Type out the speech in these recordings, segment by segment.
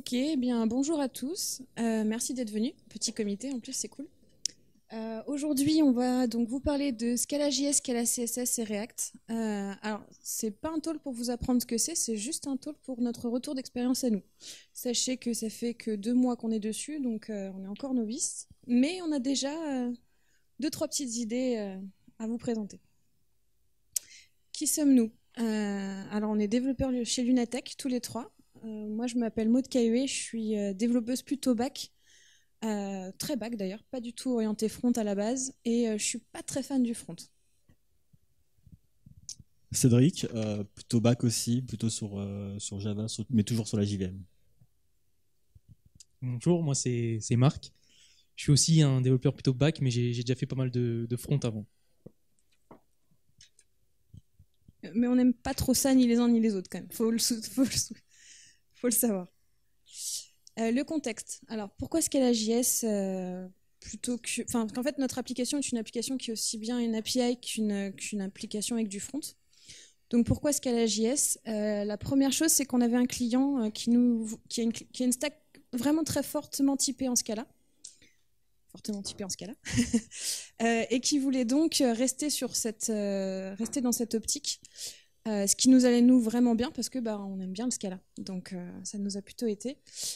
Ok, eh bien bonjour à tous. Merci d'être venus. Petit comité en plus, c'est cool. Aujourd'hui, on va donc vous parler de Scala.js, Scala CSS et React. Alors, c'est pas un talk pour vous apprendre ce que c'est juste un talk pour notre retour d'expérience à nous. Sachez que ça fait que 2 mois qu'on est dessus, donc on est encore novice, mais on a déjà 2-3 petites idées à vous présenter. Qui sommes-nous? Alors, on est développeurs chez Lunatech, tous les trois. Moi, je m'appelle Maud Cahué, je suis développeuse plutôt back, très back d'ailleurs, pas du tout orientée front à la base, et je suis pas très fan du front. Cédric, plutôt back aussi, plutôt sur Java, mais toujours sur la JVM. Bonjour, moi c'est Marc. Je suis aussi un développeur plutôt back, mais j'ai déjà fait pas mal de front avant. Mais on n'aime pas trop ça, ni les uns ni les autres quand même, faut le savoir. Le contexte. Alors, pourquoi Scala.js plutôt que... Enfin, qu'en fait, notre application est une application qui est aussi bien une API qu'une application avec du front. Donc, pourquoi Scala.js La première chose, c'est qu'on avait un client qui a une stack vraiment très fortement typée en Scala. Fortement typée en Scala. Et qui voulait donc rester dans cette optique. Ce qui nous allait nous vraiment bien parce que on aime bien le Scala. Donc, ça nous a plutôt été.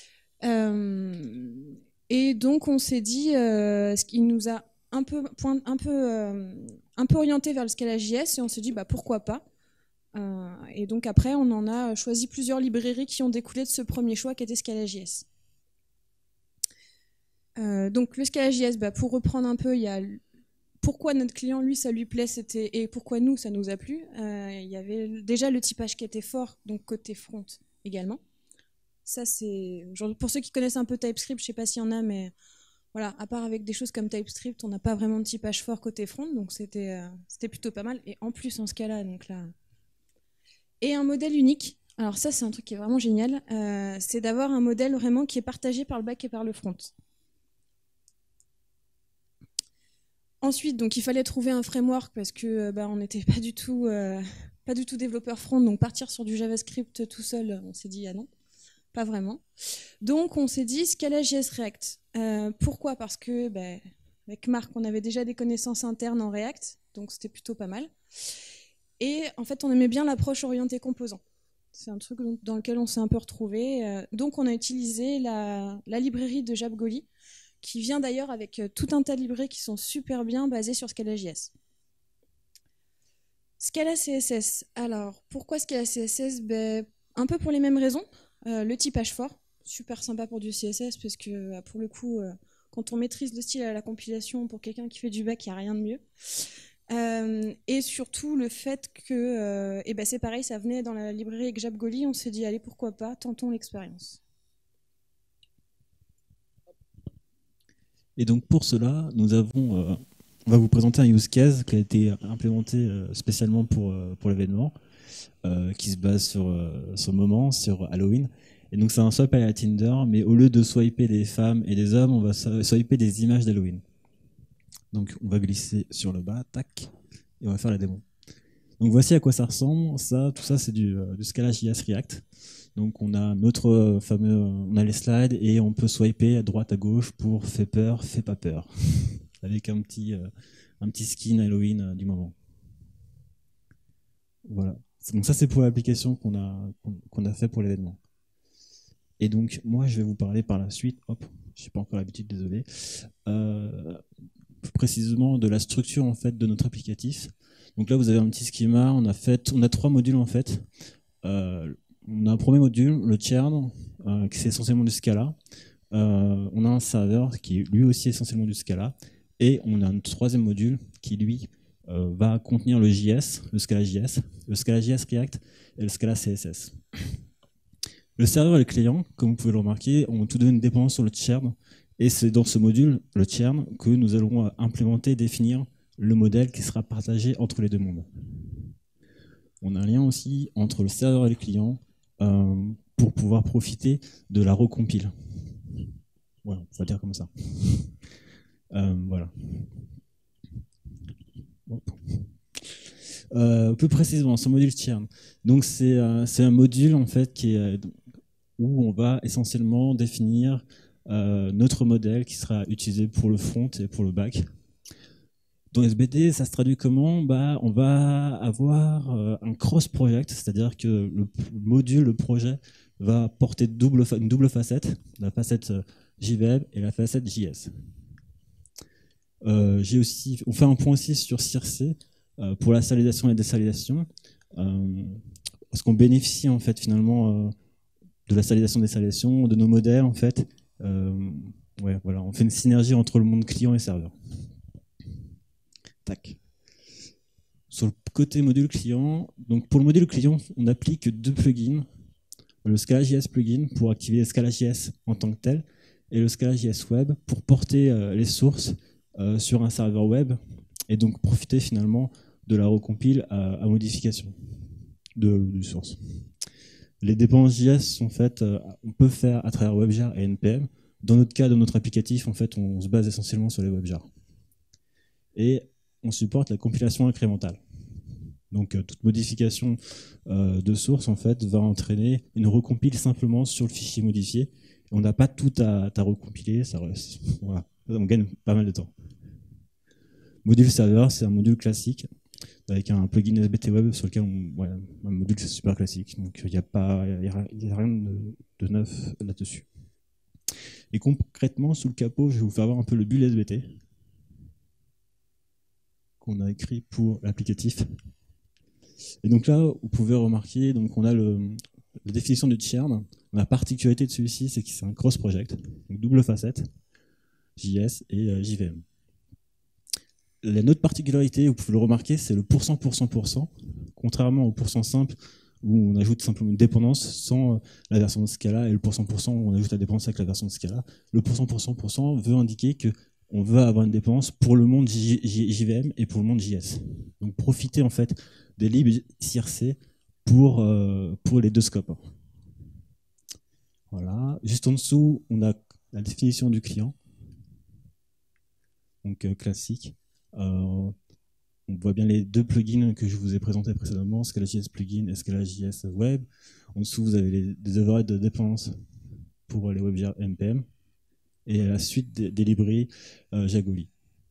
Et donc on s'est dit, ce qui nous a un peu orienté vers le Scala.js et on s'est dit pourquoi pas. Et donc après on en a choisi plusieurs librairies qui ont découlé de ce premier choix qui était Scala.js. Donc le Scala.js, pour reprendre un peu, il y a pourquoi notre client lui ça lui plaît, et pourquoi nous ça nous a plu. Il y avait déjà le typage qui était fort, donc côté front également. Ça, c'est pour ceux qui connaissent un peu TypeScript, je ne sais pas s'il y en a, mais voilà, à part avec des choses comme TypeScript, on n'a pas vraiment de typage fort côté front, donc c'était plutôt pas mal. Et en plus, en ce cas-là, donc là. Et un modèle unique. Alors ça, c'est un truc qui est vraiment génial. C'est d'avoir un modèle vraiment qui est partagé par le back et par le front. Ensuite, donc il fallait trouver un framework parce que on n'était pas du tout développeur front, donc partir sur du JavaScript tout seul, on s'est dit ah non. Pas vraiment. Donc, on s'est dit Scala.js React. Pourquoi? Parce que avec Marc, on avait déjà des connaissances internes en React, donc c'était plutôt pas mal. Et en fait, on aimait bien l'approche orientée composant. C'est un truc dans lequel on s'est un peu retrouvé. Donc, on a utilisé la librairie de Jabgoli, qui vient d'ailleurs avec tout un tas de librairies qui sont super bien basées sur Scala.js. Scala CSS. Alors, pourquoi Scala CSS? Un peu pour les mêmes raisons. Le typage fort, super sympa pour du CSS parce que pour le coup, quand on maîtrise le style à la compilation, pour quelqu'un qui fait du back, il n'y a rien de mieux. Et surtout le fait que, c'est pareil, ça venait dans la librairie avec Jabgoli, on s'est dit allez pourquoi pas, tentons l'expérience. Et donc pour cela, on va vous présenter un use case qui a été implémenté spécialement pour l'événement, qui se base sur le moment, sur Halloween. Et donc c'est un swipe à la Tinder, mais au lieu de swiper des femmes et des hommes, on va swiper des images d'Halloween. Donc on va glisser sur le bas, tac, et on va faire la démo. Donc voici à quoi ça ressemble. Tout ça c'est du Scala.js React. Donc on a notre on a les slides et on peut swiper à droite à gauche pour fait peur, fait pas peur, avec un petit skin Halloween du moment. Voilà. Donc ça c'est pour l'application qu'on a fait pour l'événement. Et donc moi je vais vous parler par la suite. Hop, je n'ai pas encore l'habitude, désolé. Plus précisément de la structure en fait de notre applicatif. Donc là vous avez un petit schéma. On a 3 modules en fait. On a un premier module, le churn, qui c'est essentiellement du Scala. On a un serveur qui est lui aussi essentiellement du Scala. Et on a un troisième module qui lui va contenir le JS, le Scala.js, le Scala.js React et le Scala CSS. Le serveur et le client, comme vous pouvez le remarquer, ont tous deux une dépendance sur le churn. Et c'est dans ce module, le churn, que nous allons implémenter et définir le modèle qui sera partagé entre les deux mondes. On a un lien aussi entre le serveur et le client pour pouvoir profiter de la recompile. Voilà, on va dire comme ça. Voilà. Plus précisément, ce module churn. Donc c'est un module en fait où on va essentiellement définir notre modèle qui sera utilisé pour le front et pour le back. Dans SBT, ça se traduit comment? On va avoir un cross-project, c'est-à-dire que le module, le projet, va porter une double facette, la facette JVM et la facette JS. On fait un point aussi sur CIRC pour la salisation et désalisation, parce qu'on bénéficie en fait finalement de la salisation et désalisation de nos modèles en fait. Voilà, on fait une synergie entre le monde client et serveur. Tac. Sur le côté module client, donc pour le module client, on applique deux plugins. Le Scala.js plugin pour activer Scala.js en tant que tel, et le Scala.js web pour porter les sources sur un serveur web, et donc profiter finalement de la recompile à modification du source. Les dépendances JS sont faites, on peut faire à travers WebJar et NPM. Dans notre cas, dans notre applicatif, en fait, on se base essentiellement sur les WebJar. Et on supporte la compilation incrémentale. Donc toute modification de source en fait va entraîner une recompile simplement sur le fichier modifié. On n'a pas tout à recompiler, voilà, on gagne pas mal de temps. Module serveur, c'est un module classique avec un plugin SBT Web sur lequel un module c'est super classique, donc il n'y a rien de neuf là-dessus. Et concrètement, sous le capot, je vais vous faire voir un peu le build SBT qu'on a écrit pour l'applicatif. Et donc là, vous pouvez remarquer, donc on a la définition du churn. La particularité de celui-ci, c'est que c'est un cross-project, donc double facette, JS et JVM. Notre particularité, vous pouvez le remarquer, c'est le pourcent, contrairement au pourcent simple, où on ajoute simplement une dépendance sans la version de Scala, et le pourcent, où on ajoute la dépendance avec la version de Scala. Le pourcent veut indiquer que on veut avoir une dépendance pour le monde JVM et pour le monde JS. Donc profitez en fait des libs CIRC pour les deux scopes. Voilà. Juste en dessous, on a la définition du client. Donc classique. On voit bien les deux plugins que je vous ai présentés précédemment, Scala.js plugin et Scala.js web. En dessous, vous avez des overrides de dépendance pour les WebJar NPM. Et à la suite des librairies Jagoli.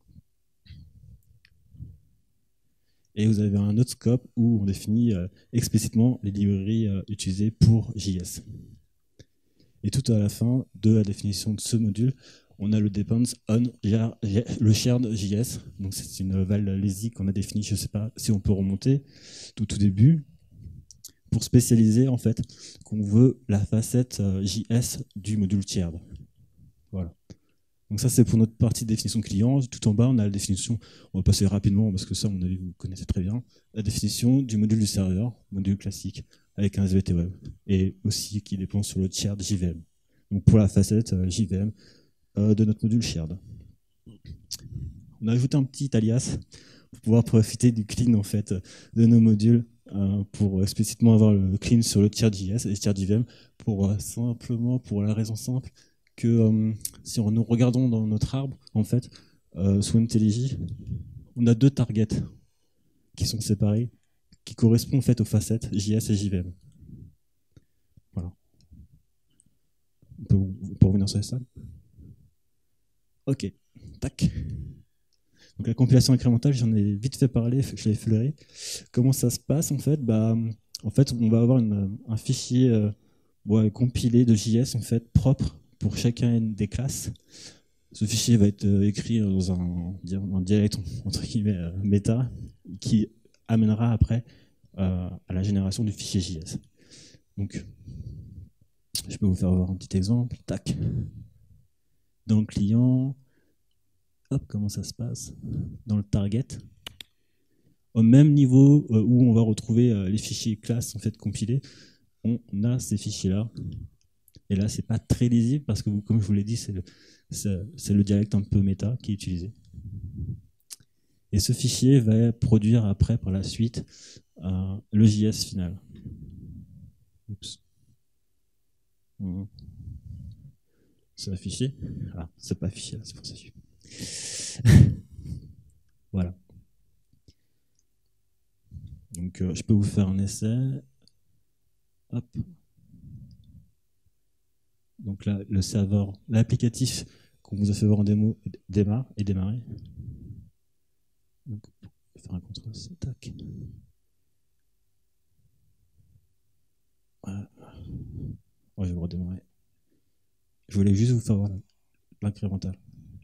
Et vous avez un autre scope où on définit explicitement les librairies utilisées pour JS. Et tout à la fin de la définition de ce module, on a le depends on le shared JS. Donc c'est une val lazy qu'on a définie, je ne sais pas si on peut remonter tout au début, pour spécialiser en fait qu'on veut la facette JS du module shared. Voilà. Donc ça, c'est pour notre partie de définition client. Tout en bas, on a la définition, on va passer rapidement parce que ça, à mon avis, vous connaissez très bien, la définition du module du serveur, module classique, avec un SVT web, et aussi qui dépend sur le shared JVM. Donc pour la facette JVM de notre module shared. On a ajouté un petit alias pour pouvoir profiter du clean en fait de nos modules pour explicitement avoir le clean sur le shared JS et le shared JVM pour la raison simple que si nous regardons dans notre arbre, en fait, sous IntelliJ, on a deux targets qui sont séparés, qui correspondent en fait aux facettes JS et JVM. Voilà. On peut revenir sur les salles. Ok, tac. Donc la compilation incrémentale, j'en ai vite fait parler, je l'ai effleuré. Comment ça se passe en fait? En fait, on va avoir un fichier compilé de JS en fait propre pour chacune des classes. Ce fichier va être écrit dans un dialecte entre guillemets méta qui amènera après à la génération du fichier JS. Donc, je peux vous faire voir un petit exemple. Tac. Dans le client, hop, comment ça se passe? Dans le target, au même niveau où on va retrouver les fichiers classes en fait compilés, on a ces fichiers-là. Et là, c'est pas très lisible parce que, comme je vous l'ai dit, c'est le dialecte un peu méta qui est utilisé. Et ce fichier va produire après, par la suite, le JS final. Oups. C'est affiché? Ah, c'est pas affiché là, c'est pour ça. Voilà. Donc, je peux vous faire un essai. Hop. Donc là, le serveur, l'applicatif qu'on vous a fait voir en démo est démarré. Donc, on va faire un contrôle C, tac. Voilà. Ouais, je vais vous redémarrer. Je voulais juste vous faire voir l'incrémental.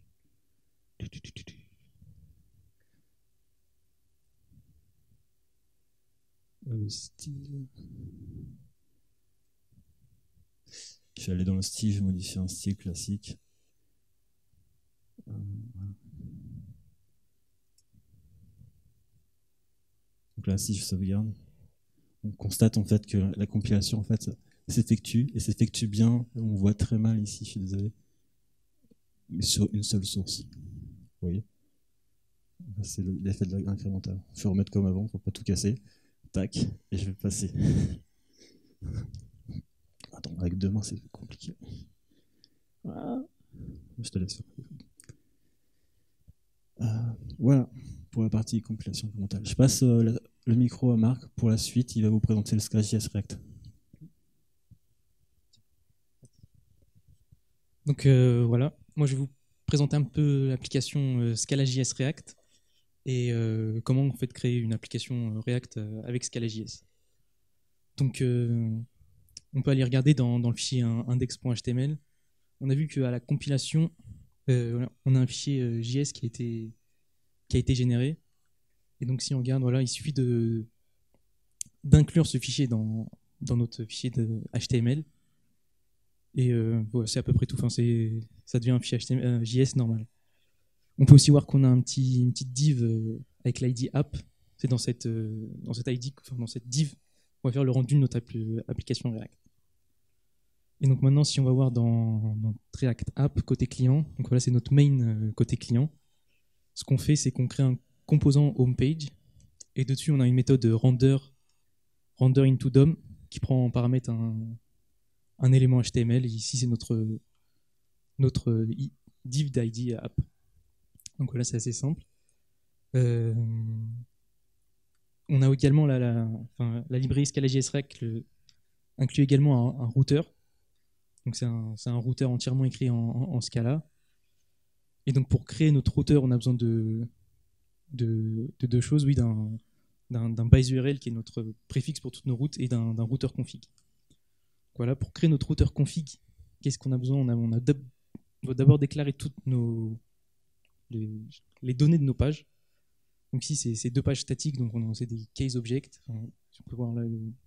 Le style. Je suis allé dans le style, je modifie un style classique. Voilà. Donc là, si je sauvegarde, on constate en fait que la compilation en fait s'effectue et s'effectue bien. On voit très mal ici, je suis désolé, mais sur une seule source. Vous voyez, c'est l'effet de l'incrémental. Je vais remettre comme avant pour pas tout casser. Tac, et je vais passer. Attends, avec deux mains c'est compliqué. Voilà. Je te laisse faire. Voilà pour la partie compilation incrémentale. Je passe le micro à Marc pour la suite. Il va vous présenter le Scala.js React. Donc voilà, moi je vais vous présenter un peu l'application Scala.js React et comment on fait créer une application React avec Scala.js. Donc on peut aller regarder dans le fichier index.html. On a vu qu'à la compilation, voilà, on a un fichier JS qui a été généré. Et donc si on regarde, voilà, il suffit d'inclure ce fichier dans notre fichier de HTML. Et voilà, c'est à peu près tout. Enfin, ça devient un fichier HTML, JS normal. On peut aussi voir qu'on a une petite div avec l'ID app. C'est dans cette ID, enfin, dans cette div, on va faire le rendu de notre application React. Et donc maintenant, si on va voir dans React App côté client, donc voilà, c'est notre main côté client. Ce qu'on fait, c'est qu'on crée un composant homepage et dessus, on a une méthode render into DOM qui prend en paramètre un élément HTML. Et ici, c'est notre div d'ID app. Donc voilà, c'est assez simple. On a également la librairie Scala.js React inclut également un routeur. Donc c'est un routeur entièrement écrit en Scala. Et donc pour créer notre routeur, on a besoin de deux choses, oui, d'un base URL qui est notre préfixe pour toutes nos routes et d'un routeur config. Voilà, pour créer notre routeur config, qu'est-ce qu'on a besoin? On doit d'abord déclarer toutes les données de nos pages. Donc ici, c'est deux pages statiques, donc c'est des case objects. Enfin, si on peut voir là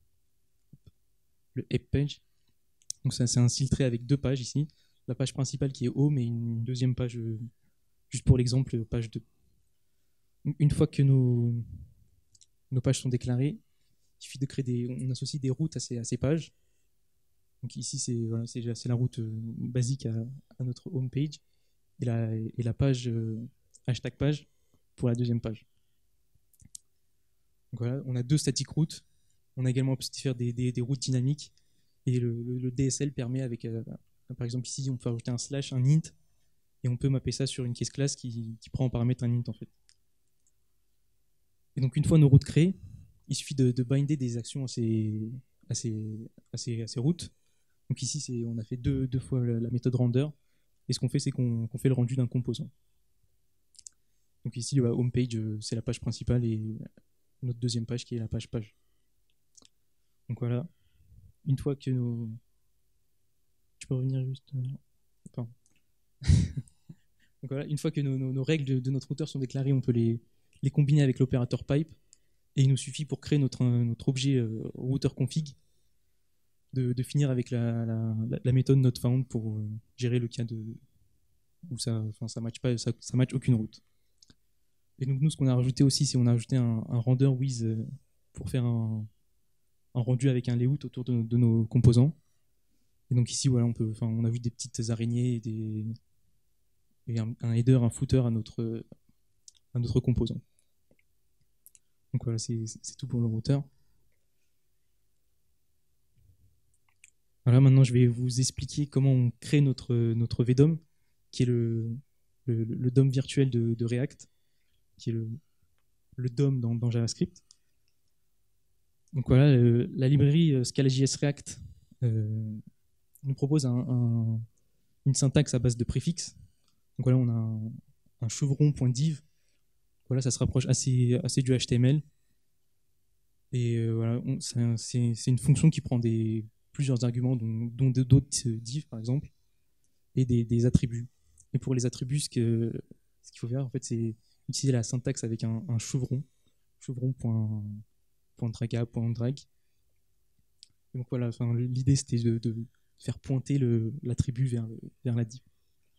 le app page. Donc ça, c'est un filtré avec deux pages ici. La page principale qui est home et une deuxième page, juste pour l'exemple, page 2. Une fois que nos pages sont déclarées, il suffit de créer on associe des routes à ces pages. Donc ici, c'est la route basique à notre home page et la page hashtag page pour la deuxième page. Donc voilà, on a deux static routes. On a également pu faire des routes dynamiques et le DSL permet avec, par exemple ici, on peut ajouter un slash, un int et on peut mapper ça sur une case class qui prend en paramètre un int en fait. Et donc une fois nos routes créées, il suffit de binder des actions à ces routes. Donc ici, on a fait deux fois la méthode render. Et ce qu'on fait, c'est qu'on fait le rendu d'un composant. Donc ici, le homepage, c'est la page principale et notre deuxième page qui est la page. Donc voilà. Une fois que nos... Tu peux revenir juste... Pardon. Donc voilà, une fois que nos règles de notre routeur sont déclarées, on peut les combiner avec l'opérateur pipe. Et il nous suffit pour créer notre objet router config de finir avec la méthode notfound pour gérer le cas où ça match aucune route. Et donc nous, ce qu'on a rajouté aussi, c'est qu'on a ajouté un render with pour faire un rendu avec un layout autour de nos composants. Et donc ici, voilà, on a vu des petites araignées et un header, un footer à notre composant. Donc voilà, c'est tout pour le routeur. Voilà, maintenant je vais vous expliquer comment on crée notre VDOM, qui est le DOM virtuel de React, qui est le DOM dans JavaScript. Donc voilà, la librairie Scala.js React nous propose une syntaxe à base de préfixes. Donc voilà, on a un chevron.div. Voilà, ça se rapproche assez du HTML. Et voilà, c'est une fonction qui prend plusieurs arguments, dont d'autres divs par exemple, et des attributs. Et pour les attributs, ce qu'il faut faire, en fait, c'est utiliser la syntaxe avec un chevron.draga.drag. Donc voilà, l'idée c'était de faire pointer l'attribut vers la div.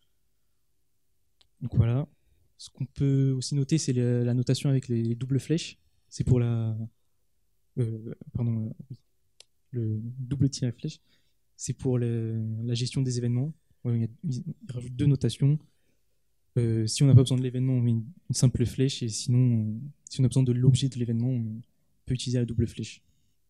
Donc voilà. Ce qu'on peut aussi noter, c'est la notation avec les doubles flèches. C'est pour le double tiret flèche. C'est pour la gestion des événements. Ouais, il rajoute deux notations. Si on n'a pas besoin de l'événement, on met une simple flèche, et sinon, si on a besoin de l'objet de l'événement, on peut utiliser la double flèche.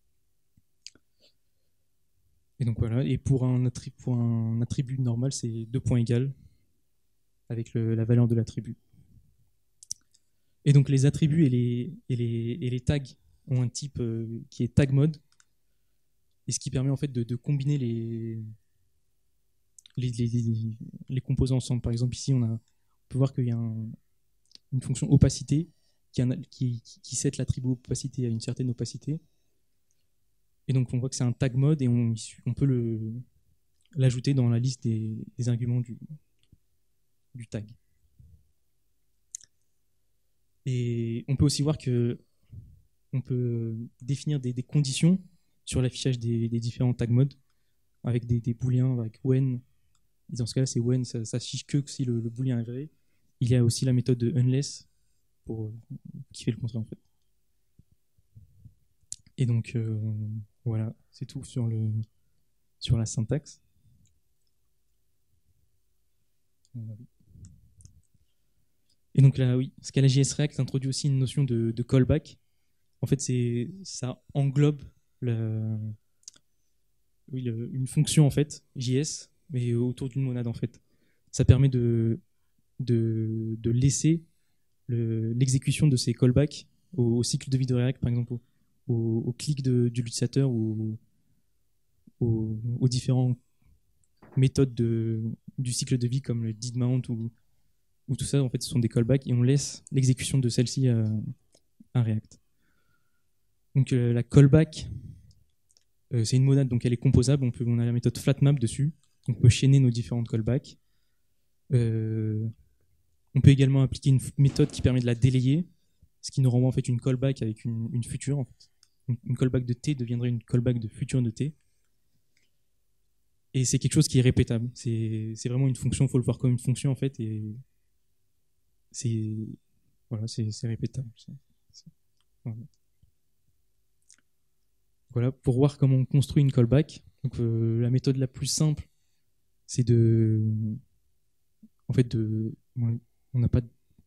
Et donc voilà. Et pour un attribut normal, c'est 2 points égales avec la valeur de l'attribut. Et donc les attributs et les tags ont un type qui est tag mode, et ce qui permet en fait de combiner les composants ensemble. Par exemple ici on peut voir qu'il y a une fonction opacité qui set l'attribut opacité à une certaine opacité, et donc on voit que c'est un tag mode, et on peut l'ajouter dans la liste des arguments du tag. Et on peut aussi voir que on peut définir des conditions sur l'affichage des différents tag modes avec des booléens, avec when. Et dans ce cas-là, c'est when, ça s'affiche que si le booléen est vrai. Il y a aussi la méthode de unless qui fait le contraire en fait. Et donc voilà, c'est tout sur la syntaxe. Et donc là, oui, Scala.js React introduit aussi une notion de callback. En fait, ça englobe une fonction en fait, JS, mais autour d'une monade en fait. Ça permet de laisser l'exécution de ces callbacks au cycle de vie de React, par exemple au clic de l'utilisateur, ou aux différentes méthodes du cycle de vie comme le did mount ou tout ça. En fait, ce sont des callbacks, et on laisse l'exécution de celle-ci à React. Donc la callback, c'est une monade, donc elle est composable. On a la méthode flatmap dessus, on peut chaîner nos différentes callbacks. On peut également appliquer une méthode qui permet de la délayer, ce qui nous renvoie en fait une callback avec une future. En fait. Une callback de T deviendrait une callback de future de T. Et c'est quelque chose qui est répétable. C'est vraiment une fonction, il faut le voir comme une fonction en fait, et c'est répétable. Voilà, pour voir comment on construit une callback. Donc, la méthode la plus simple, c'est on n'a pas.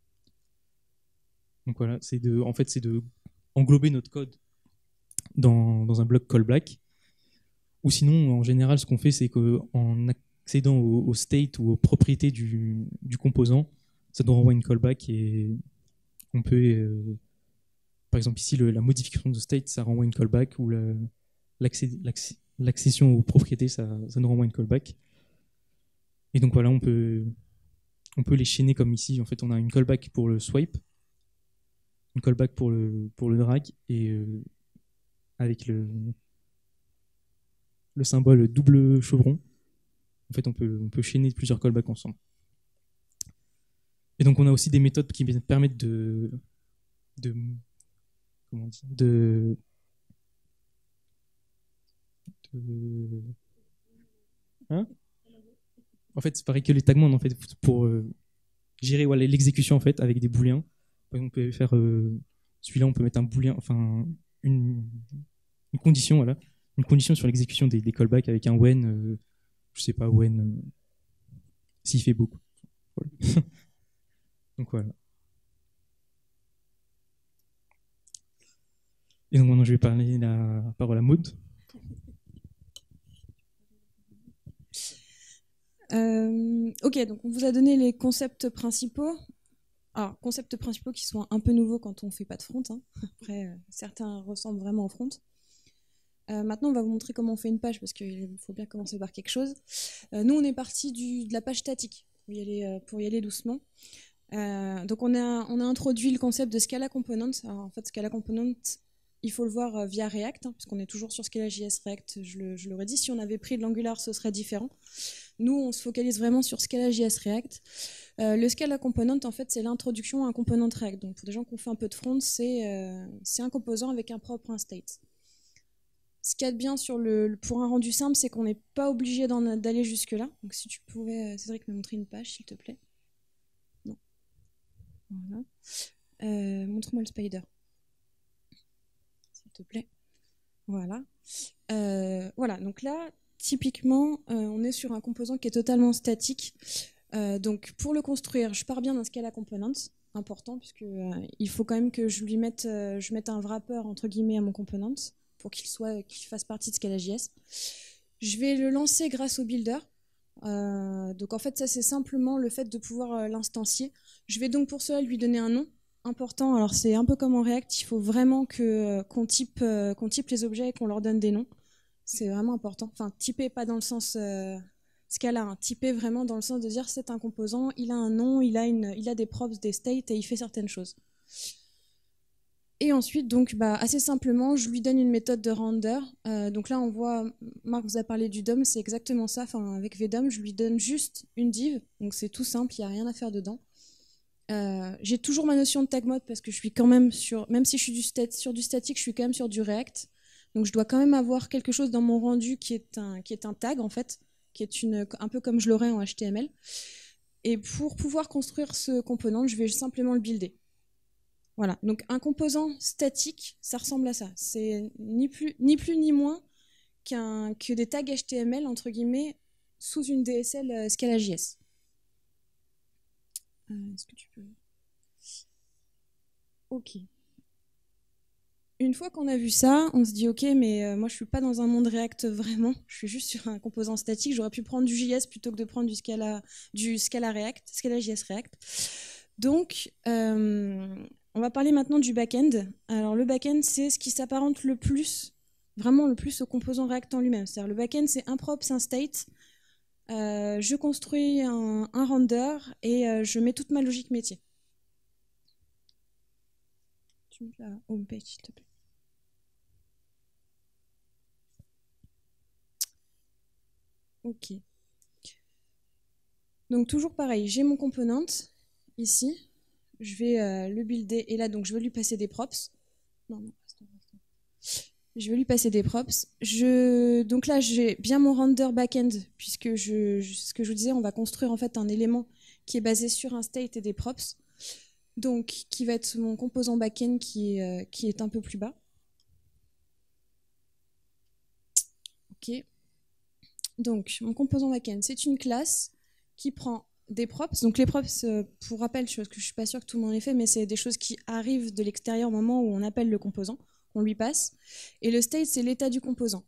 Donc voilà, c'est de englober notre code dans un bloc callback. Ou sinon, en général, ce qu'on fait, c'est qu'en accédant au state ou aux propriétés du composant, ça nous renvoie une callback, et on peut, par exemple ici, la modification de state, ça renvoie une callback, ou l'accession aux propriétés, ça nous renvoie une callback. Et donc voilà, on peut les chaîner comme ici. En fait, on a une callback pour le swipe, une callback pour le drag, et avec le symbole double chevron, en fait, on peut chaîner plusieurs callbacks ensemble. Et donc, on a aussi des méthodes qui permettent hein, en fait, c'est pareil que les tagments, en fait, pour gérer l'exécution en fait avec des booléens. Par exemple, on peut faire celui-là, on peut mettre un booléen, enfin une condition, voilà, une condition sur l'exécution des callbacks avec un when, je sais pas, when s'il fait beaucoup. Voilà. Donc voilà. Et donc maintenant, je vais parler la parole à Maud. Ok, donc on vous a donné les concepts principaux. Alors, concepts principaux qui sont un peu nouveaux quand on ne fait pas de front. Hein. Après, certains ressemblent vraiment au front. Maintenant, on va vous montrer comment on fait une page parce qu'il faut bien commencer par quelque chose. Nous, on est parti de la page statique pour y aller doucement. Donc, on a introduit le concept de Scala Component. Alors, en fait, Scala Component, il faut le voir via React, parce qu'on est toujours sur Scala.js React, je l'aurais dit. Si on avait pris de l'Angular, ce serait différent. Nous, on se focalise vraiment sur Scala.js React. Le Scala Component, en fait, c'est l'introduction à un component React. Donc, pour des gens qui ont fait un peu de front, c'est un composant avec un propre instate. Ce qu'il y a de bien pour un rendu simple, c'est qu'on n'est pas obligé d'aller jusque-là. Donc, si tu pouvais, Cédric, me montrer une page, s'il te plaît. Non. Voilà. Montre-moi le spider. S'il te plaît. Voilà. Voilà, donc là, typiquement, on est sur un composant qui est totalement statique. Donc, pour le construire, je pars bien d'un Scala Component, important, puisque il faut quand même que je mette un wrapper, entre guillemets, à mon component, pour qu'il fasse partie de Scala.js. Je vais le lancer grâce au builder. Donc, en fait, ça, c'est simplement le fait de pouvoir l'instancier. Je vais donc pour cela lui donner un nom important. Alors, c'est un peu comme en React, il faut vraiment qu'on type les objets et qu'on leur donne des noms. C'est vraiment important. Enfin, typer pas dans le sens Scala, hein. Typer vraiment dans le sens de dire c'est un composant, il a un nom, il a des props, des states et il fait certaines choses. Et ensuite, donc, assez simplement, je lui donne une méthode de render. Donc là, on voit, Marc vous a parlé du DOM, c'est exactement ça. Enfin, avec VDOM, je lui donne juste une div. Donc c'est tout simple, il n'y a rien à faire dedans. J'ai toujours ma notion de tag mode parce que je suis quand même même si je suis sur du statique, je suis quand même sur du React. Donc je dois quand même avoir quelque chose dans mon rendu qui est un tag en fait, qui est un peu comme je l'aurais en HTML. Et pour pouvoir construire ce component, je vais simplement le builder. Voilà, donc un composant statique, ça ressemble à ça. C'est ni plus ni moins que des tags HTML, entre guillemets, sous une DSL Scala.js. Est-ce que tu peux... Ok. Une fois qu'on a vu ça, on se dit ok, mais moi je suis pas dans un monde React vraiment, je suis juste sur un composant statique, j'aurais pu prendre du JS plutôt que de prendre du Scala React, Scala.js React. Donc, on va parler maintenant du back-end. Alors le back-end, c'est ce qui s'apparente le plus, vraiment le plus au composant React en lui-même. C'est-à-dire le back-end, c'est un props, un state. Je construis un render et je mets toute ma logique métier. Tu mets la home page, s'il te plaît. Ok. Donc toujours pareil, j'ai mon component ici. Je vais le builder et là donc je vais lui passer des props. Non, je vais lui passer des props. Donc là j'ai bien mon render backend puisque ce que je vous disais, on va construire en fait un élément qui est basé sur un state et des props. Donc qui va être mon composant backend qui est un peu plus bas. Ok. Donc mon composant backend, c'est une classe qui prend des props. Donc les props, pour rappel, chose que je suis pas sûre que tout le monde ait fait, mais c'est des choses qui arrivent de l'extérieur au moment où on appelle le composant, on lui passe. Et le state, c'est l'état du composant.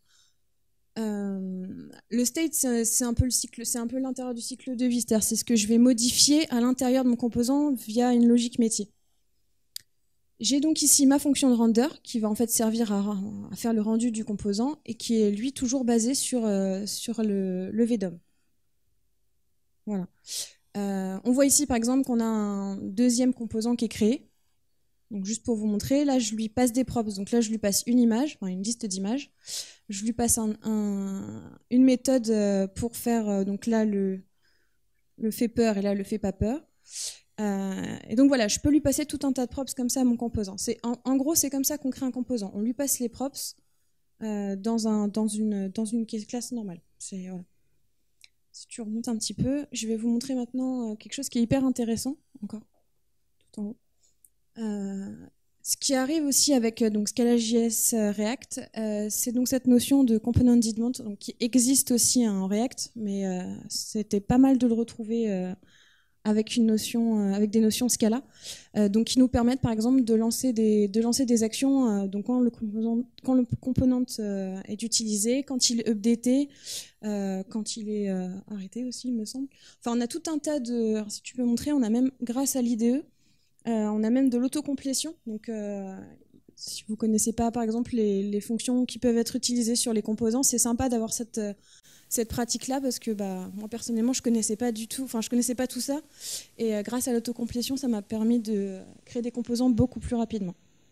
Le state, c'est un peu le cycle, c'est un peu l'intérieur du cycle de vie, c'est-à-dire c'est ce que je vais modifier à l'intérieur de mon composant via une logique métier. J'ai donc ici ma fonction de render qui va en fait servir à faire le rendu du composant et qui est lui toujours basé sur le VDOM. Voilà. On voit ici par exemple qu'on a un deuxième composant qui est créé. Donc juste pour vous montrer, là je lui passe des props. Donc là je lui passe une image, enfin, une liste d'images. Je lui passe une méthode pour faire donc là le fait peur et là le fait pas peur. Et donc voilà, je peux lui passer tout un tas de props comme ça à mon composant. En gros, c'est comme ça qu'on crée un composant. On lui passe les props dans une classe normale. Voilà. Si tu remontes un petit peu, je vais vous montrer maintenant quelque chose qui est hyper intéressant, encore, tout en haut. Ce qui arrive aussi avec donc Scala.js React, c'est donc cette notion de component endedment, donc qui existe aussi en React, mais c'était pas mal de le retrouver avec des notions Scala, donc qui nous permettent par exemple de lancer des actions donc quand le component est utilisé, quand il est updaté, quand il est arrêté aussi, il me semble. Enfin, on a tout un tas de... Alors, si tu peux montrer, on a même, grâce à l'IDE, on a même de l'autocomplétion. Donc, Si vous ne connaissez pas, par exemple, les fonctions qui peuvent être utilisées sur les composants, c'est sympa d'avoir cette pratique-là parce que moi, personnellement, je ne connaissais pas du tout, enfin, je connaissais pas tout ça. Et grâce à l'autocomplétion, ça m'a permis de créer des composants beaucoup plus rapidement.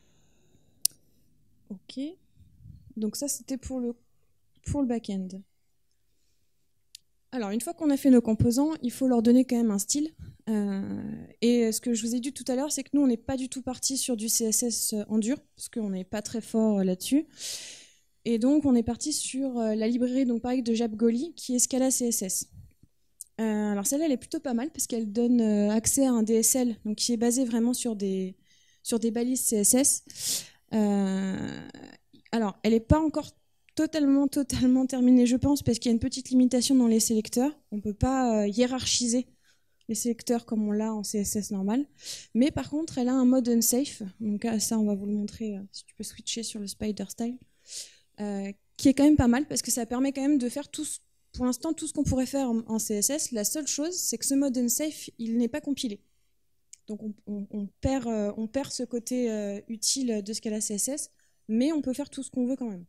OK. Donc ça, c'était pour le back-end. Alors, une fois qu'on a fait nos composants, il faut leur donner quand même un style. Et ce que je vous ai dit tout à l'heure, c'est que nous, on n'est pas du tout parti sur du CSS en dur, parce qu'on n'est pas très fort là-dessus. Et donc, on est parti sur la librairie donc pareil, de Japgoli, qui est Scala CSS. Alors, celle-là, elle est plutôt pas mal, parce qu'elle donne accès à un DSL, donc qui est basé vraiment sur des balises CSS. Alors, elle n'est pas encore totalement terminée, je pense, parce qu'il y a une petite limitation dans les sélecteurs. On ne peut pas hiérarchiser les sélecteurs comme on l'a en CSS normal. Mais par contre, elle a un mode unsafe. Donc ça, on va vous le montrer, si tu peux switcher sur le Spider Style, qui est quand même pas mal, parce que ça permet quand même de faire pour l'instant tout ce qu'on pourrait faire en CSS. La seule chose, c'est que ce mode unsafe, il n'est pas compilé. Donc on perd ce côté utile de Scala CSS, mais on peut faire tout ce qu'on veut quand même.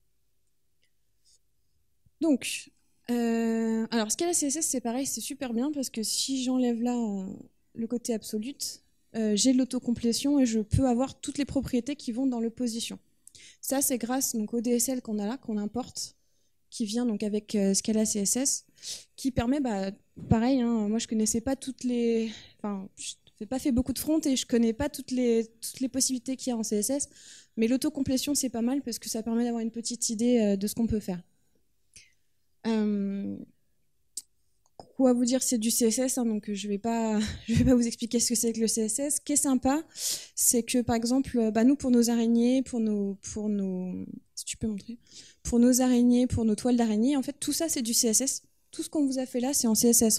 Donc, alors Scala CSS, c'est pareil, c'est super bien parce que si j'enlève là le côté absolute, j'ai de l'autocomplétion et je peux avoir toutes les propriétés qui vont dans le position. Ça, c'est grâce donc, au DSL qu'on a là, qu'on importe, qui vient donc avec Scala CSS, qui permet, pareil, hein, moi je connaissais pas toutes les... Enfin, je n'ai pas fait beaucoup de front et je connais pas toutes les possibilités qu'il y a en CSS, mais l'autocomplétion, c'est pas mal parce que ça permet d'avoir une petite idée de ce qu'on peut faire. Quoi vous dire, c'est du CSS, hein, donc je vais pas vous expliquer ce que c'est que le CSS. Ce qui est sympa, c'est que par exemple, nous pour nos araignées, pour nos, si tu peux montrer, pour nos araignées, pour nos toiles d'araignée, en fait tout ça c'est du CSS. Tout ce qu'on vous a fait là, c'est en CSS.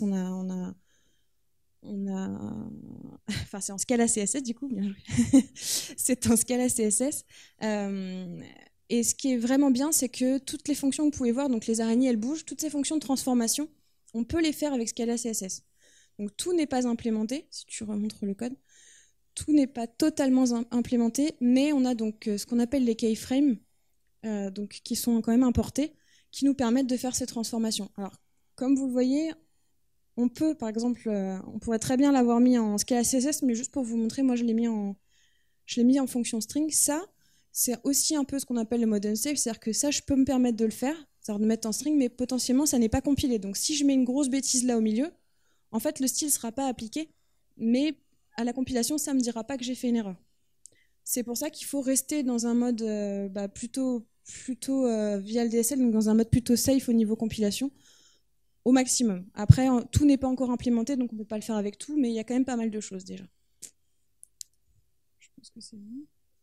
Enfin c'est en Scala CSS du coup, bien joué. C'est en Scala CSS. Et ce qui est vraiment bien, c'est que toutes les fonctions que vous pouvez voir, donc les araignées, elles bougent, toutes ces fonctions de transformation, on peut les faire avec Scala CSS. Donc tout n'est pas implémenté, si tu remontres le code, tout n'est pas totalement implémenté, mais on a donc ce qu'on appelle les keyframes, donc qui sont quand même importés, qui nous permettent de faire ces transformations. Alors, comme vous le voyez, on peut, par exemple, on pourrait très bien l'avoir mis en Scala CSS, mais juste pour vous montrer, moi je l'ai mis en fonction string. Ça, c'est aussi un peu ce qu'on appelle le mode unsafe, c'est-à-dire que ça, je peux me permettre de le faire, c'est-à-dire de mettre en string, mais potentiellement, ça n'est pas compilé. Donc si je mets une grosse bêtise là au milieu, en fait, le style ne sera pas appliqué, mais à la compilation, ça ne me dira pas que j'ai fait une erreur. C'est pour ça qu'il faut rester dans un mode plutôt via le DSL, donc dans un mode plutôt safe au niveau compilation, au maximum. Après, tout n'est pas encore implémenté, donc on ne peut pas le faire avec tout, mais il y a quand même pas mal de choses déjà. Je pense que c'est bon.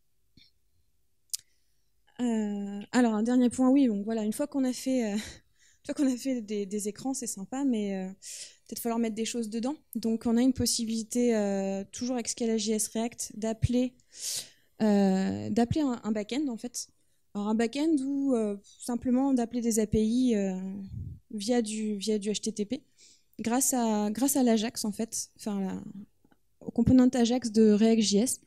Alors un dernier point, oui, donc voilà, une fois qu'on a fait, des écrans, c'est sympa, mais peut-être falloir mettre des choses dedans. Donc on a une possibilité, toujours avec Scala.js React, d'appeler un back-end en fait. Alors un back-end ou simplement d'appeler des API via du HTTP, grâce à l'Ajax en fait, enfin au component Ajax de React.js.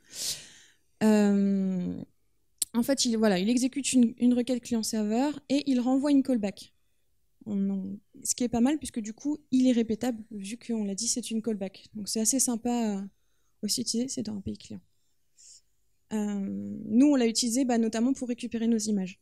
En fait, il exécute une requête client-serveur et il renvoie une callback. Ce qui est pas mal puisque du coup, il est répétable vu qu'on l'a dit, c'est une callback. Donc c'est assez sympa aussi utiliser, c'est dans un API client. Nous, on l'a utilisé notamment pour récupérer nos images.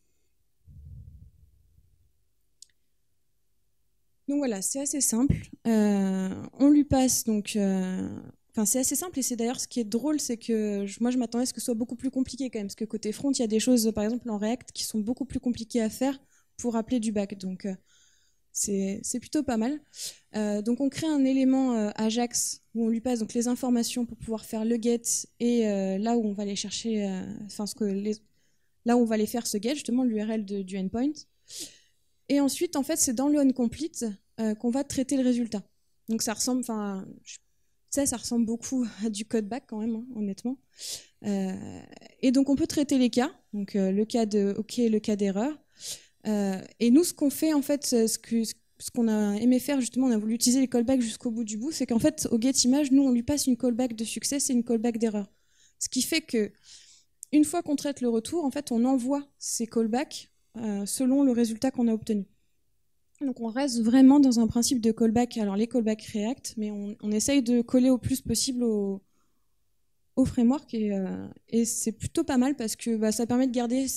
Donc voilà, c'est assez simple. On lui passe donc... c'est assez simple et c'est d'ailleurs ce qui est drôle, c'est que moi je m'attendais à ce que ce soit beaucoup plus compliqué quand même, parce que côté front, il y a des choses, par exemple en React, qui sont beaucoup plus compliquées à faire pour appeler du back. Donc c'est plutôt pas mal. Donc on crée un élément Ajax où on lui passe donc les informations pour pouvoir faire le get et là où on va aller chercher, là où on va aller faire ce get, justement l'URL du endpoint. Et ensuite, en fait, c'est dans le onComplete qu'on va traiter le résultat. Donc ça ressemble, ça ressemble beaucoup à du code back quand même, hein, honnêtement. Et donc on peut traiter les cas, donc le cas de OK, le cas d'erreur. Et nous, ce qu'on fait en fait, ce qu'on a aimé faire justement, on a voulu utiliser les callbacks jusqu'au bout du bout, c'est qu'en fait au getImage, nous on lui passe une callback de succès et une callback d'erreur. Ce qui fait que une fois qu'on traite le retour, en fait, on envoie ces callbacks selon le résultat qu'on a obtenu. Donc on reste vraiment dans un principe de callback, alors les callbacks React, mais on essaye de coller au plus possible au framework et c'est plutôt pas mal parce que ça permet de garder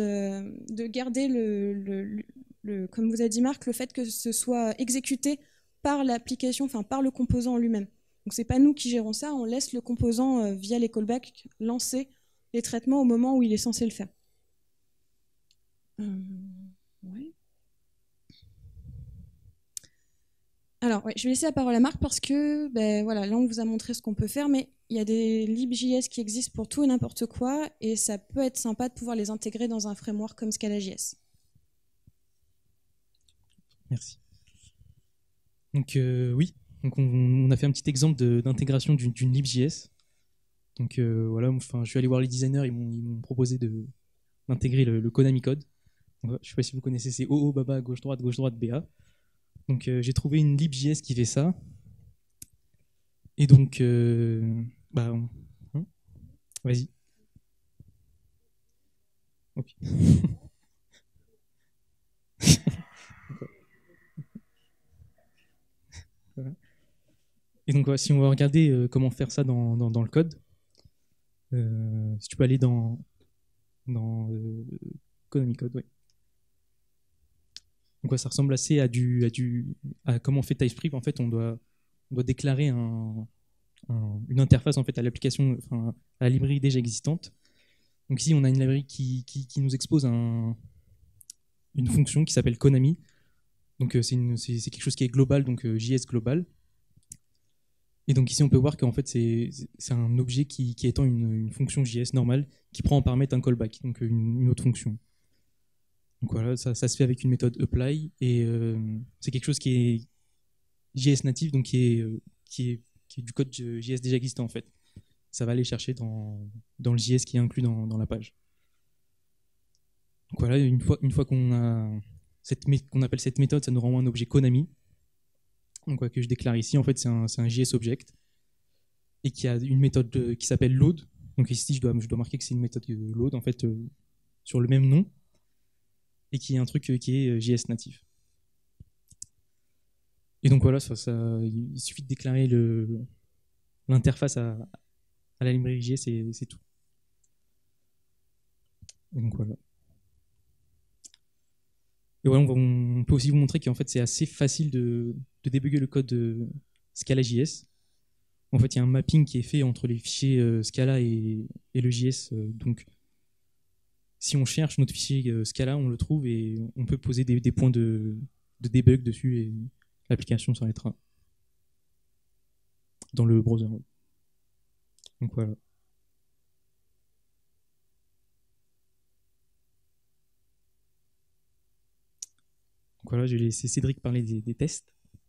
comme vous a dit Marc, le fait que ce soit exécuté par l'application, enfin par le composant en lui-même. Donc c'est pas nous qui gérons ça, on laisse le composant via les callbacks lancer les traitements au moment où il est censé le faire. Ouais. Alors, je vais laisser la parole à Marc parce que voilà, là, on vous a montré ce qu'on peut faire, mais il y a des libJS qui existent pour tout et n'importe quoi, et ça peut être sympa de pouvoir les intégrer dans un framework comme Scala.js. Merci. Donc oui, donc on a fait un petit exemple d'intégration d'une libJS. Donc voilà, je suis allé voir les designers, ils m'ont proposé d'intégrer le Konami Code. Donc, je ne sais pas si vous connaissez, c'est OO, Baba, gauche-droite, BA. Donc j'ai trouvé une libJS qui fait ça. Et donc, vas-y. Okay. Voilà. Et donc si on va regarder comment faire ça dans le code, si tu peux aller dans Konami Code, ouais. Donc ça ressemble assez à comment on fait TypeScript. En fait, on doit déclarer une interface en fait à l'application, à la librairie déjà existante. Donc ici, on a une librairie qui nous expose une fonction qui s'appelle Konami. Donc c'est quelque chose qui est global, donc JS global. Et donc ici, on peut voir qu'en fait, c'est un objet qui étend une fonction JS normale qui prend en paramètre un callback, donc une autre fonction. Donc voilà, ça se fait avec une méthode apply et c'est quelque chose qui est JS native, donc qui est du code JS déjà existant en fait. Ça va aller chercher dans le JS qui est inclus dans la page. Donc voilà, une fois qu'on appelle cette méthode, ça nous renvoie un objet Konami. Donc que je déclare ici, en fait c'est un JS object et qui a une méthode qui s'appelle load. Donc ici je dois marquer que c'est une méthode load en fait sur le même nom et qui est un truc qui est JS natif. Et donc voilà, il suffit de déclarer l'interface à la librairie JS, c'est tout. Et donc voilà. Et voilà, on peut aussi vous montrer qu'en fait c'est assez facile de débugger le code de Scala.js. En fait, il y a un mapping qui est fait entre les fichiers Scala et le JS. Donc, si on cherche notre fichier Scala, on le trouve et on peut poser des points de debug dessus et l'application s'arrêtera dans le browser. Donc voilà. Donc voilà, je vais laisser Cédric parler des tests.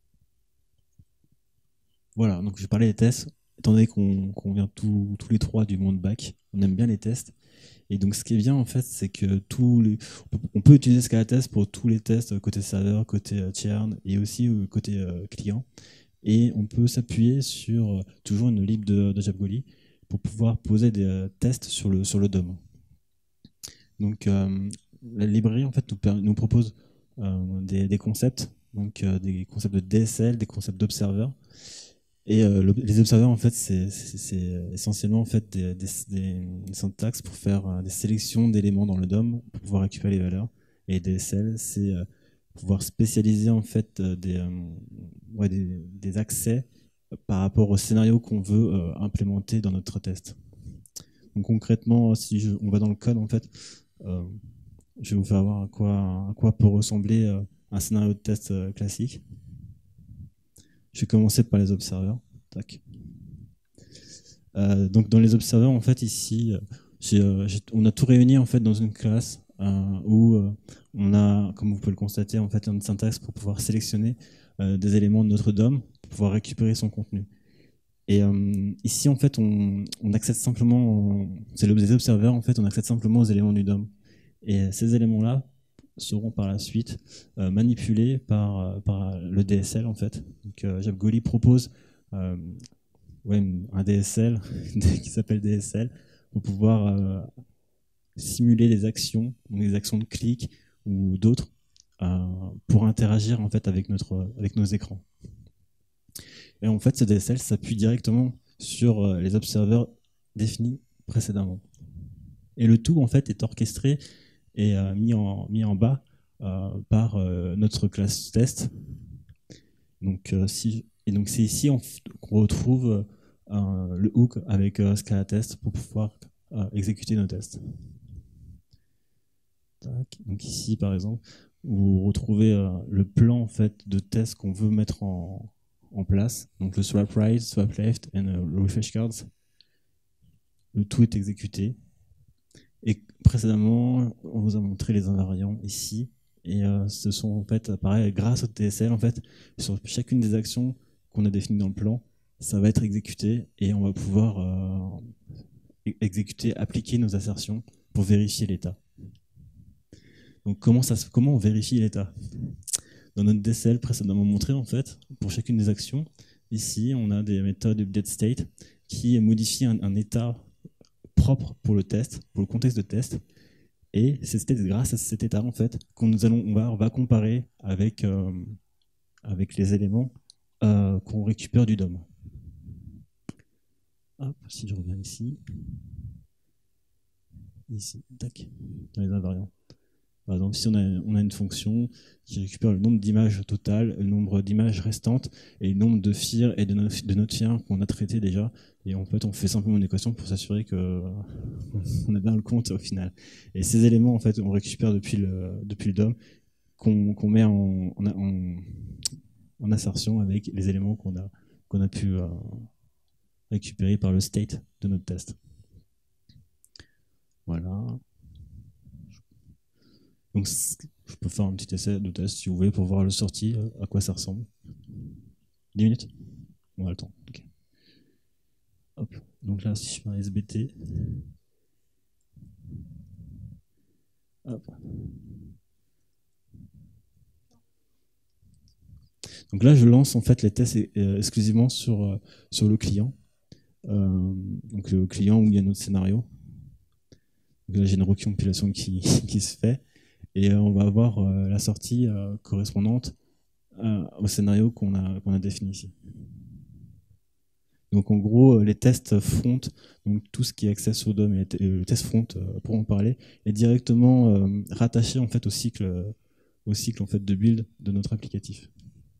Voilà, donc je vais parler des tests. Étant donné qu'on vient tous les trois du monde back, on aime bien les tests. Et donc ce qui est bien en fait, c'est que on peut utiliser Scala Test pour tous les tests côté serveur, côté churn et aussi côté client. Et on peut s'appuyer sur toujours une lib de Jabgoli pour pouvoir poser des tests sur le DOM. Donc la librairie en fait nous propose des concepts, donc des concepts de DSL, des concepts d'observeurs. Et les observeurs en fait c'est essentiellement en fait des syntaxes pour faire des sélections d'éléments dans le DOM pour pouvoir récupérer les valeurs. Et DSL c'est pouvoir spécialiser en fait des accès par rapport au scénario qu'on veut implémenter dans notre test. Donc concrètement, si on va dans le code en fait, je vais vous faire voir à quoi peut ressembler un scénario de test classique. Je vais commencer par les observeurs. Tac. Donc dans les observeurs, en fait, ici, on a tout réuni en fait dans une classe où on a, comme vous pouvez le constater, en fait, une syntaxe pour pouvoir sélectionner des éléments de notre DOM pour pouvoir récupérer son contenu. Et ici, en fait, on accède simplement, c'est des observeurs, en fait, on accède simplement aux éléments du DOM. Et ces éléments-là seront par la suite manipulés par le DSL en fait. Donc Jabgoli propose un DSL qui s'appelle DSL pour pouvoir simuler des actions, donc des actions de clic ou d'autres, pour interagir en fait avec nos écrans. Et en fait, ce DSL s'appuie directement sur les observeurs définis précédemment. Et le tout en fait est orchestré et mis en bas par notre classe test. Donc c'est ici qu'on retrouve le hook avec Scala Test pour pouvoir exécuter nos tests. Tac. Donc ici par exemple, vous retrouvez le plan en fait de tests qu'on veut mettre en place. Donc le swap right, swap left et le refresh cards. Le tout est exécuté. Et précédemment, on vous a montré les invariants ici. Et ce sont en fait, pareil, grâce au TSL, en fait, sur chacune des actions qu'on a définies dans le plan, ça va être exécuté et on va pouvoir appliquer nos assertions pour vérifier l'état. Donc comment on vérifie l'état? Dans notre DSL précédemment montré, en fait, pour chacune des actions, ici, on a des méthodes update state qui modifient un état propre pour le test, pour le contexte de test. Et c'est grâce à cet état en fait qu'on va comparer avec les éléments qu'on récupère du DOM. Hop, si je reviens ici, tac, dans les invariants. Par exemple, si on a une fonction qui récupère le nombre d'images totales, le nombre d'images restantes et le nombre de FIR et de notes FIR qu'on a traité déjà. Et en fait, on fait simplement une équation pour s'assurer qu'on a bien le compte au final. Et ces éléments, en fait, on récupère depuis le DOM qu'on met en assertion avec les éléments qu'on a pu récupérer par le state de notre test. Voilà. Donc, je peux faire un petit essai de test si vous voulez pour voir le sorti, à quoi ça ressemble. 10 minutes? On a le temps. Okay. Hop. Donc là, si je fais un SBT. Hop. Donc là, je lance en fait les tests exclusivement sur le client. Donc le client où il y a notre scénario. Donc là, j'ai une recompilation qui se fait. Et on va avoir la sortie correspondante au scénario qu'on a défini ici. Donc en gros, les tests front, donc tout ce qui est access au DOM et le test front, pour en parler, est directement rattaché en fait au cycle en fait de build de notre applicatif.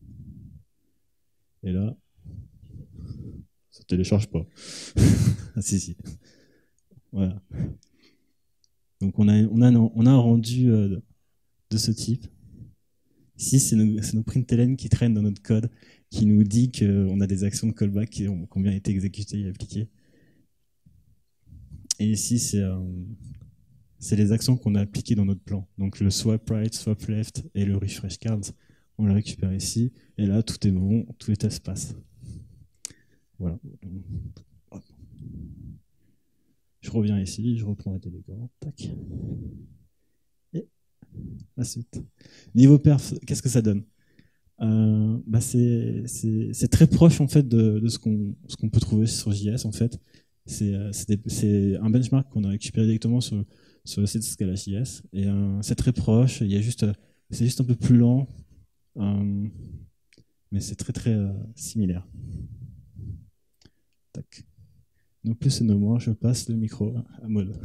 Et là, ça télécharge pas. Ah si. Voilà. Donc on a un rendu de ce type. Ici, c'est nos println qui traînent dans notre code, qui nous dit qu'on a des actions de callback qui ont bien été exécutées et appliquées. Et ici, c'est les actions qu'on a appliquées dans notre plan. Donc le swap right, swap left et le refresh cards, on les récupère ici. Et là, tout est bon, tous les tests passent. Voilà. Je reviens ici, je reprends la télécommande. Tac. Et la suite. Niveau perf, qu'est-ce que ça donne? C'est très proche en fait de ce qu'on peut trouver sur JS en fait. C'est un benchmark qu'on a récupéré directement sur le site Scala JS et c'est très proche. C'est juste un peu plus lent, mais c'est très similaire. Tac. No plus et no moins, je passe le micro à Maud.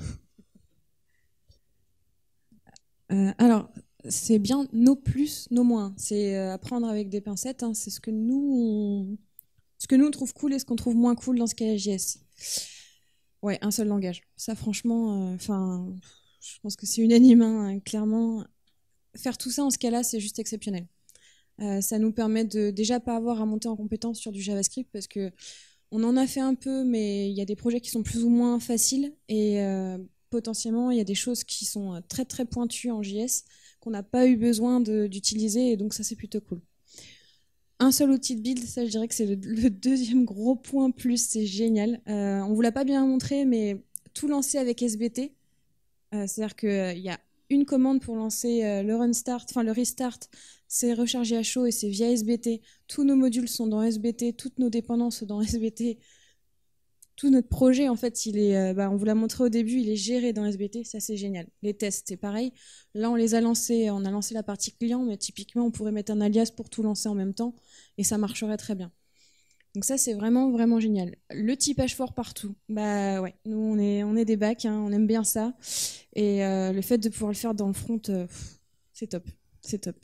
Alors, c'est bien no plus, no moins. C'est apprendre avec des pincettes. Hein. C'est ce que nous on trouve cool et ce qu'on trouve moins cool dans Scala JS. Ouais, un seul langage. Ça, franchement, je pense que c'est unanime, hein, clairement. Faire tout ça en Scala, c'est juste exceptionnel. Ça nous permet de déjà pas avoir à monter en compétence sur du JavaScript parce que on en a fait un peu, mais il y a des projets qui sont plus ou moins faciles et potentiellement, il y a des choses qui sont très très pointues en JS qu'on n'a pas eu besoin d'utiliser et donc ça, c'est plutôt cool. Un seul outil de build, ça je dirais que c'est le deuxième gros point plus, c'est génial. On vous l'a pas bien montré, mais tout lancer avec SBT, c'est-à-dire qu'il y a une commande pour lancer le restart, c'est recharger à chaud et c'est via SBT. Tous nos modules sont dans SBT, toutes nos dépendances sont dans SBT. tout notre projet, en fait, on vous l'a montré au début, il est géré dans SBT, ça c'est génial. Les tests, c'est pareil. Là, on a lancé la partie client, mais typiquement, on pourrait mettre un alias pour tout lancer en même temps, et ça marcherait très bien. Donc ça, c'est vraiment, vraiment génial. Le typage fort partout. Bah ouais, nous, on est des bacs, hein, on aime bien ça. Et le fait de pouvoir le faire dans le front, c'est top. C'est top.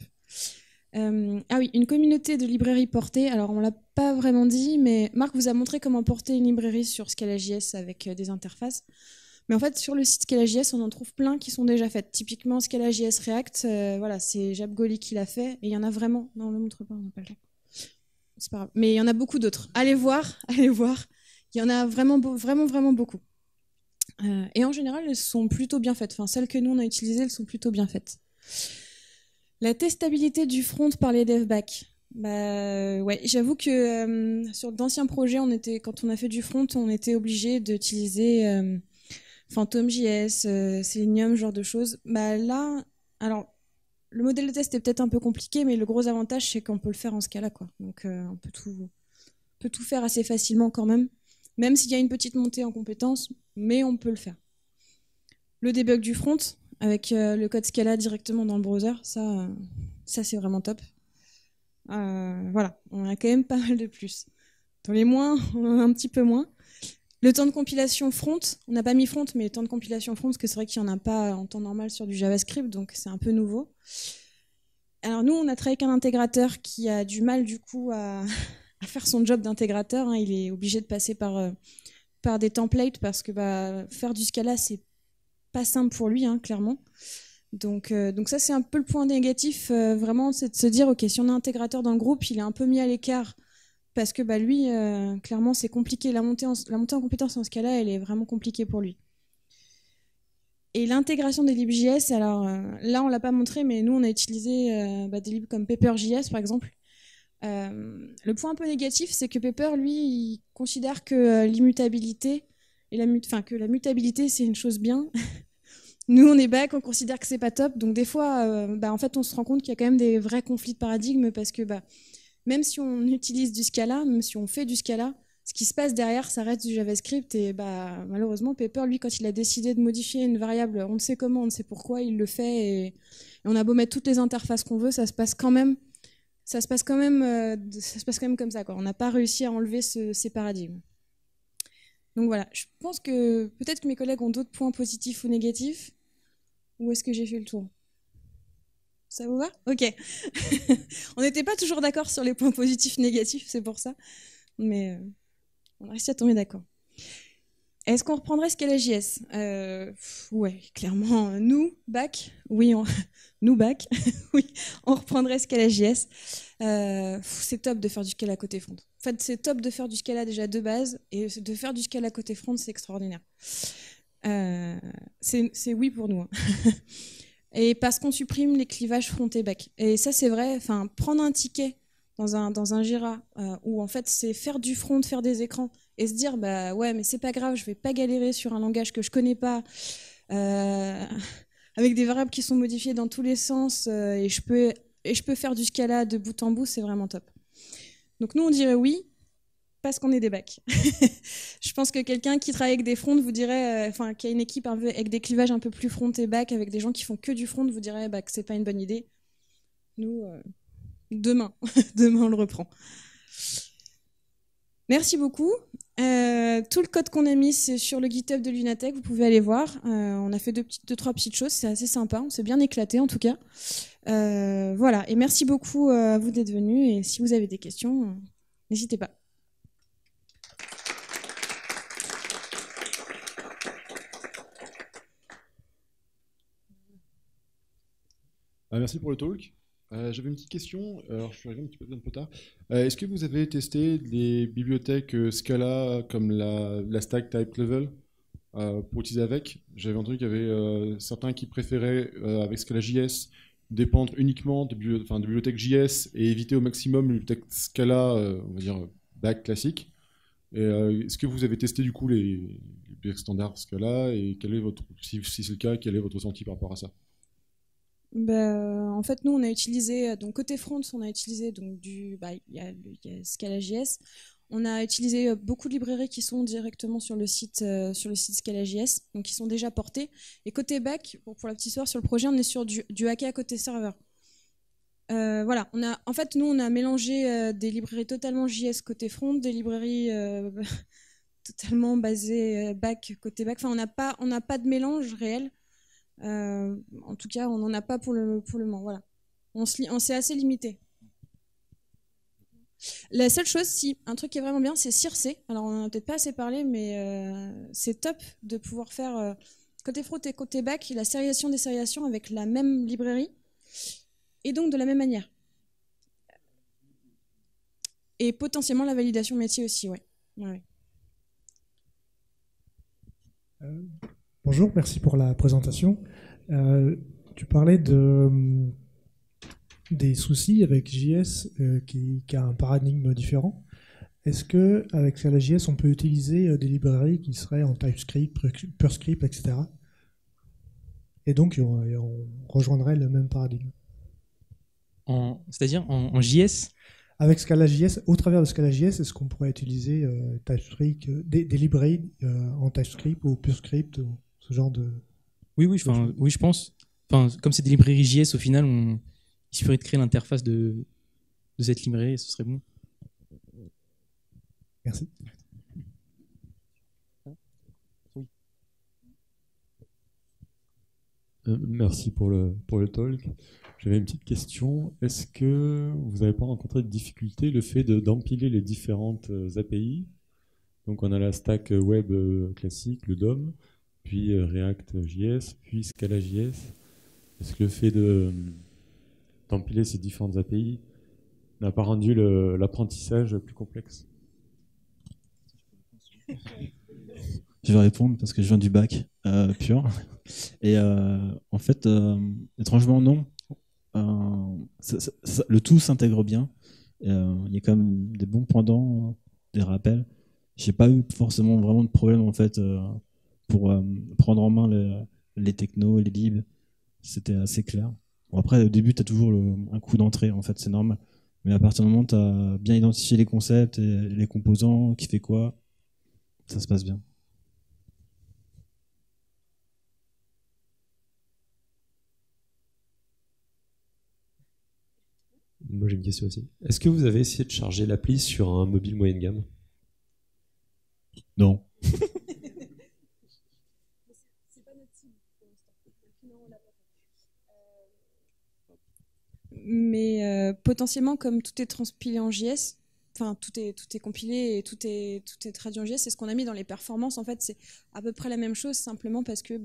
Ah oui, une communauté de librairies portées. Alors, on l'a pas vraiment dit, mais Marc vous a montré comment porter une librairie sur Scala.js avec des interfaces. Mais en fait, sur le site Scala.js, on en trouve plein qui sont déjà faites. Typiquement, Scala.js React, voilà, c'est Jab Goli qui l'a fait. Et il y en a vraiment... Non, on ne le montre pas, on n'a pas le temps. C'est pas grave. Mais il y en a beaucoup d'autres. Allez voir, allez voir. Il y en a vraiment, vraiment, vraiment beaucoup. Et en général, elles sont plutôt bien faites. Enfin, celles que nous, on a utilisées, elles sont plutôt bien faites. La testabilité du front par les devbacks. Bah, ouais, j'avoue que sur d'anciens projets, quand on a fait du front, on était obligé d'utiliser PhantomJS, Selenium, ce genre de choses. Bah, là, alors, le modèle de test est peut-être un peu compliqué, mais le gros avantage, c'est qu'on peut le faire en Scala, quoi. Donc, on peut tout faire assez facilement quand même s'il y a une petite montée en compétences, mais on peut le faire. Le debug du front, avec le code Scala directement dans le browser, ça c'est vraiment top. Voilà, on a quand même pas mal de plus. Dans les moins, on en a un petit peu moins. Le temps de compilation front, on n'a pas mis front, mais le temps de compilation front, parce que c'est vrai qu'il n'y en a pas en temps normal sur du JavaScript, donc c'est un peu nouveau. Alors nous, on a travaillé avec un intégrateur qui a du mal du coup à faire son job d'intégrateur, hein. Il est obligé de passer par des templates parce que faire du Scala, c'est pas simple pour lui, hein, clairement. Donc ça, c'est un peu le point négatif, vraiment, c'est de se dire, ok, si on a un intégrateur dans le groupe, il est un peu mis à l'écart parce que lui, clairement, c'est compliqué. La montée en compétence en Scala, elle est vraiment compliquée pour lui. Et l'intégration des libjs, alors là, on l'a pas montré, mais nous, on a utilisé des libs comme Pepper.js, par exemple. Le point un peu négatif, c'est que Pepper, lui, il considère que l'immutabilité que la mutabilité, c'est une chose bien. Nous, on est back, on considère que c'est pas top. Donc des fois, en fait, on se rend compte qu'il y a quand même des vrais conflits de paradigme parce que même si on utilise du Scala, même si on fait du Scala, ce qui se passe derrière, ça reste du JavaScript. Et malheureusement, Pepper, lui, quand il a décidé de modifier une variable, on ne sait comment, on ne sait pourquoi, il le fait. Et on a beau mettre toutes les interfaces qu'on veut, ça se passe quand même comme ça, quoi. On n'a pas réussi à enlever ces paradigmes. Donc voilà, je pense que peut-être que mes collègues ont d'autres points positifs ou négatifs. Ou est-ce que j'ai fait le tour? Ça vous va? Ok. On n'était pas toujours d'accord sur les points positifs, négatifs, c'est pour ça. Mais on a réussi à tomber d'accord. Est-ce qu'on reprendrait Scala.js? Ouais, clairement, nous, back, oui, nous, back, oui, on reprendrait Scala.js. C'est top de faire du Scala côté front. En fait, c'est top de faire du Scala déjà de base, et de faire du Scala côté front, c'est extraordinaire. C'est oui pour nous. Hein. Et parce qu'on supprime les clivages front et back. Et ça, c'est vrai, prendre un ticket dans un Jira où en fait c'est faire du front, faire des écrans et se dire ouais, mais c'est pas grave, je vais pas galérer sur un langage que je connais pas avec des variables qui sont modifiées dans tous les sens et je peux faire du Scala de bout en bout, c'est vraiment top. Donc nous on dirait oui parce qu'on est des bacs. Je pense que quelqu'un qui travaille avec des fronts vous dirait, qui a une équipe avec des clivages un peu plus front et back, avec des gens qui font que du front, vous dirait que c'est pas une bonne idée. Nous, demain, demain on le reprend. Merci beaucoup. Tout le code qu'on a mis, c'est sur le GitHub de Lunatech, vous pouvez aller voir. On a fait deux, trois petites choses, c'est assez sympa, on s'est bien éclaté en tout cas. Voilà, et merci beaucoup à vous d'être venus, et si vous avez des questions, n'hésitez pas. Merci pour le talk. J'avais une petite question, alors je suis arrivé un peu tard. Est-ce que vous avez testé des bibliothèques Scala comme la stack type level pour utiliser avec? J'avais entendu qu'il y avait certains qui préféraient avec Scala.js dépendre uniquement de bibliothèques JS et éviter au maximum les bibliothèques Scala, on va dire back classique. Est-ce que vous avez testé du coup les bibliothèques standards Scala et si c'est le cas, quel est votre ressenti par rapport à ça? En fait, nous, on a utilisé, donc côté front, on a utilisé donc il y a Scala.js. On a utilisé beaucoup de librairies qui sont directement sur le site Scala.js, donc qui sont déjà portées. Et côté back, pour la petite histoire sur le projet, on est sur du hacké à côté serveur. Voilà, en fait, nous, on a mélangé des librairies totalement JS côté front, des librairies totalement basées back côté back. Enfin, on n'a pas de mélange réel. En tout cas, on n'en a pas pour le moment. Voilà, on s'est assez limité. La seule chose, un truc qui est vraiment bien, c'est Circe. Alors, on n'en a peut-être pas assez parlé, mais c'est top de pouvoir faire côté front et côté back la sérialisation des sérialisations avec la même librairie et donc de la même manière. Et potentiellement la validation métier aussi, ouais. Bonjour, merci pour la présentation. Tu parlais des soucis avec JS qui a un paradigme différent. Est-ce qu'avec Scala.js, on peut utiliser des librairies qui seraient en TypeScript, PureScript, etc. Et donc, on rejoindrait le même paradigme. C'est-à-dire en JS? Avec Scala.js, au travers de Scala.js, est-ce qu'on pourrait utiliser TypeScript, des librairies en TypeScript ou PureScript, ou ce genre de... Oui, je pense. Enfin, comme c'est des librairies JS, au final, il suffirait de créer l'interface de cette librairie et ce serait bon. Merci. Merci pour le talk. J'avais une petite question. Est-ce que vous n'avez pas rencontré de difficulté le fait d'empiler les différentes API? Donc on a la stack web classique, le DOM, puis React.js, puis Scala.js. Est-ce que le fait d'empiler ces différentes API n'a pas rendu l'apprentissage plus complexe? Je vais répondre parce que je viens du bac pur. Et en fait, étrangement, non. Le tout s'intègre bien. Il y a quand même des bons pendants, des rappels. J'ai pas eu forcément vraiment de problème en fait pour prendre en main les technos, les libs. C'était assez clair. Bon, après, au début, tu as toujours un coup d'entrée, en fait, c'est normal. Mais à partir du moment où tu as bien identifié les concepts et les composants, qui fait quoi, ça se passe bien. Moi j'ai une question aussi. Est-ce que vous avez essayé de charger l'appli sur un mobile moyenne gamme? Non. Mais potentiellement, comme tout est transpilé en JS, enfin tout est compilé et tout est traduit en JS, c'est ce qu'on a mis dans les performances. En fait, c'est à peu près la même chose, simplement parce que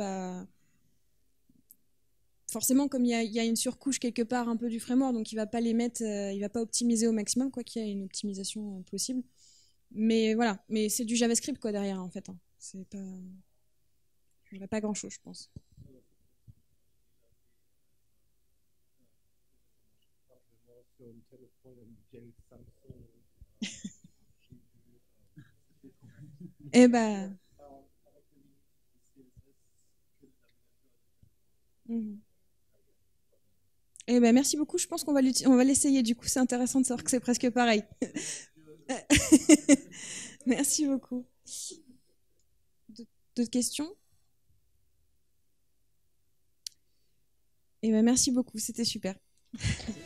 forcément, comme il y a une surcouche quelque part un peu du framework, donc il va pas les mettre, il va pas optimiser au maximum, quoi qu'il y ait une optimisation possible. Mais voilà, mais c'est du JavaScript quoi derrière en fait. C'est pas, il n'y a pas grand chose, je pense. Eh ben. Eh ben, merci beaucoup. Je pense qu'on va l'essayer. Du coup, c'est intéressant de savoir que c'est presque pareil. Merci beaucoup. D'autres questions? Eh ben, merci beaucoup. C'était super.